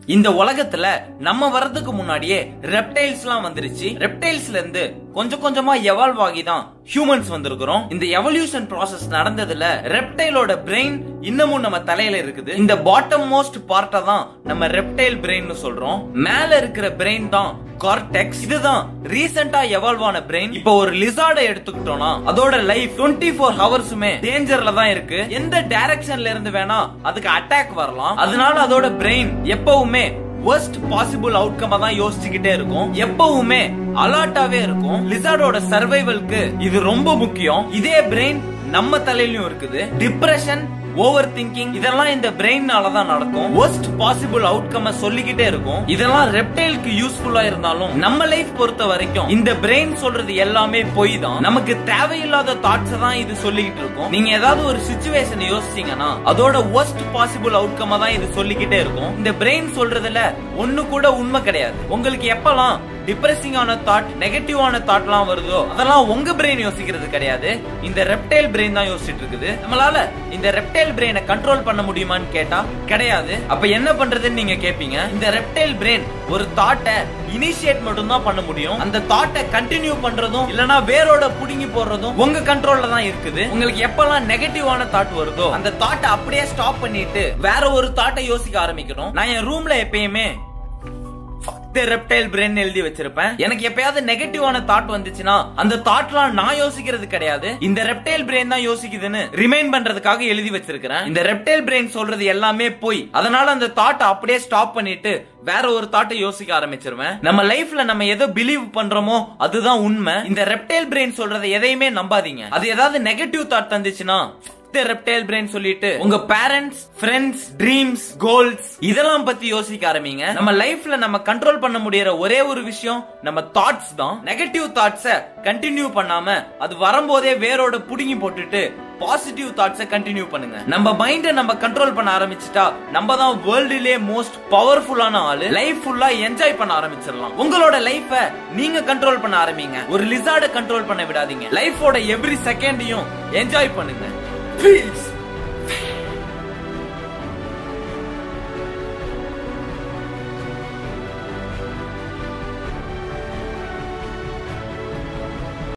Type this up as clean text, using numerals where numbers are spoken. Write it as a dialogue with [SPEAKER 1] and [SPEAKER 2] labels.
[SPEAKER 1] இந்த உலகத்துல நம்ம வரதுக்கு முன்னாடியே ரெப்டைல்ஸ் எல்லாம் வந்துருச்சு. ரெப்டைல்ஸ்ல இருந்து கொஞ்சம் கொஞ்சமா எவால்வ் ஆகி தான் ஹியூமன்ஸ் வந்திருக்கிறோம். இந்த எவல்யூஷன் ப்ராசஸ் நடந்ததுல ரெப்டைலோட பிரெயின் இன்னமும் நம்ம தலையில இருக்குது. இந்த பாட்டம் மோஸ்ட் பார்ட்ட தான் நம்ம ரெப்டைல் பிரெயின் சொல்றோம். மேல இருக்கிற பிரெயின் தான் கார்டெக்ஸ். இதுதான் ரீசெண்டா எவால்வ் ஆன பிரெயின். இப்போ ஒரு லிசார்டை எடுத்துக்கிட்டோம்னா அதோட லைஃப் 24 ஹவர்ஸுமே டேஞ்சர்ல தான் இருக்கு. எந்த டைரக்ஷன்ல இருந்து வேணா அதுக்கு அட்டாக் வரலாம். அதனால அதோட பிரெயின் எப்பவுமே worst possible outcome தான் யோசிச்சுக்கிட்டே இருக்கும். எப்பவுமே அலர்ட்டாவே இருக்கும். லிசார்டோட சர்வைவல்க்கு இது ரொம்ப முக்கியம். இதே பிரெயின் நம்ம தலையிலயும் இருக்குது. டிப்ரெஷன், ஓவர் திங்கிங் இதெல்லாம் இந்த பிரெயின்னால தான் நடக்கும். worst possible outcome சொல்லிக்கிட்டே இருக்கும். இதெல்லாம் ரெப்டைலுக்கு யூஸ்ஃபுல்லா இருந்தாலும் நம்ம லைஃப் பொறுத்த வரைக்கும் இந்த பிரெயின் சொல்றது எல்லாமே பொய் தான். நமக்கு தேவையில்லாத தாட்ஸ் தான் இது சொல்லிக்கிட்டு இருக்கும். நீங்க ஏதாவது ஒரு சிச்சுவேஷன் யோசிச்சீங்கன்னா அதோட worst possible outcome தான் இது சொல்லிக்கிட்டே இருக்கும். இந்த பிரெயின் சொல்றதுல ஒண்ணு கூட உண்மை கிடையாது. உங்களுக்கு எப்பலாம் டிப்ரெசிங்கான தாட், நெகட்டிவான தாட்லாம் வருதோ அதெல்லாம் உங்க பிரெயின் யோசிக்கிறது கிடையாது. இந்த ரெப்டைல் பிரெயின் தான் யோசிச்சுட்டு இருக்குது. நம்மளால இந்த ரெப்டைல் பிரெயினை கண்ட்ரோல் பண்ண முடியுமான்னு கேட்டா கிடையாது. அப்ப என்ன பண்றதுன்னு நீங்க கேப்பீங்க. இந்த ரெப்டைல் பிரெயின் ஒரு தாட்டை இனிஷியேட் மட்டும் தான் பண்ண முடியும். அந்த தாட்டை கண்டினியூ பண்றதும் இல்லனா வேரோட புடுங்கி போடுறதும் உங்க கண்ட்ரோல்ல தான் இருக்குது. உங்களுக்கு எப்பலாம் நெகட்டிவான தாட் வருதோ அந்த தாட்டை அப்படியே ஸ்டாப் பண்ணிட்டு வேற ஒரு தாட்டை யோசிக்க ஆரம்பிக்கணும். நான் என் ரூம்ல எப்பயுமே ரெப்டைல் பிரெயின் எழுதி வச்சிருப்பேன். எனக்கு எப்பயாவது நெகட்டிவான தாட் வந்துச்சுன்னா அந்த தாட்லாம் நான் யோசிக்கிறது கிடையாது, இந்த ரெப்டைல் பிரெயின் தான் யோசிக்குதுன்னு ரிமைண்ட் பண்றதுக்காக எழுதி வச்சிருக்கேன். இந்த ரெப்டைல் பிரெயின் சொல்றது எல்லாமே போய், அதனால அந்த தாட் அப்படியே ஸ்டாப் பண்ணிட்டு வேற ஒரு தாட்டை யோசிக்க ஆரம்பிச்சிருவேன். நம்ம லைஃப்ல நம்ம எதை பிலீவ் பண்றோமோ அதுதான் உண்மை. இந்த ரெப்டைல் பிரெயின் சொல்றதை எதையுமே நம்பாதீங்க. அது ஏதாவது நெகட்டிவ் தாட் தந்துச்சுன்னா ரெப்டைல் பிரெயின் சொல்லிட்டு உங்க பேரண்ட்ஸ், ஃப்ரெண்ட்ஸ், ட்ரீம்ஸ், கோல்ஸ் இதெல்லாம் பத்தி யோசிக்க ஆரம்பிங்க. நம்ம லைஃப்ல நம்ம கண்ட்ரோல் பண்ண முடியற ஒரே ஒரு விஷயம் நம்ம தாட்ஸ் தான். நெகட்டிவ் தாட்ஸ கண்டினியூ பண்ணாம அது வரும்போதே வேரோட புடுங்கி போட்டுட்டு பாசிட்டிவ் தாட்ஸ கண்டினியூ பண்ணுங்க. நம்ம மைண்ட நம்ம கண்ட்ரோல் பண்ண ஆரம்பிச்சிட்டா நம்ம தான் வேர்ல்ட்லயே மோஸ்ட் பவர்ஃபுல்லான ஆளு. லைஃப் ஃபுல்லா என்ஜாய் பண்ண ஆரம்பிச்சிடலாம். உங்களோட லைஃப நீங்க கண்ட்ரோல் பண்ண ஆரம்பிங்க. ஒரு லிசார்ட கண்ட்ரோல் பண்ண விடாதீங்க. லைஃபோட எவ்ரி செகண்டையும் என்ஜாய் பண்ணுங்க. Peace.